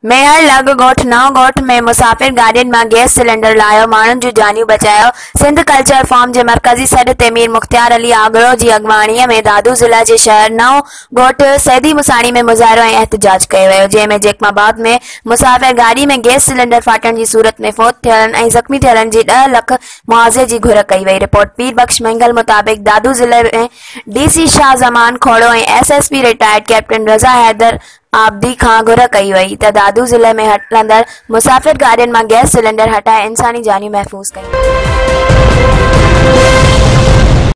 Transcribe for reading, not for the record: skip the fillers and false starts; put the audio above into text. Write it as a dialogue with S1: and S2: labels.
S1: मेहर लग ॻोठ नव ॻोठ में मुसाफ़िर गाॾियुनि मां गैस सिलेंडर लाहियो, माण्हुनि जूं जानियूं बचायो। सिंध कल्चर फॉर्म जे मरकज़ी सॾ ते मीर मुख्तियार अली आगरो जी अॻवाणीअ में दादू ज़िला जे शहर नव ॻोठ सैदी मुसाणी में मुज़ाहिरो ऐं एहतजाज कयो वियो, जंहिं में जेकमाबाद में मुसाफ़िर गाॾी में गैस सिलेंडर फाटण जी सूरत में फ़ौत थियलनि ऐं ज़ख़्मी थियलनि जी 10 लख मुआवज़े जी घुर कई वई। रिपोर्ट पीर बख्श मंगल मुताबिक़ दादू ज़िले में DC शाह ज़मान खोड़ो ऐं SSP retired captain Raza Haider Abidi खां घुर कई वई त दादू ज़िले में हलंदड़ मुसाफ़िर गाॾियुनि मां गैस सिलेंडर हटाए इंसानी जानियूं महफ़ूज़ कयूं।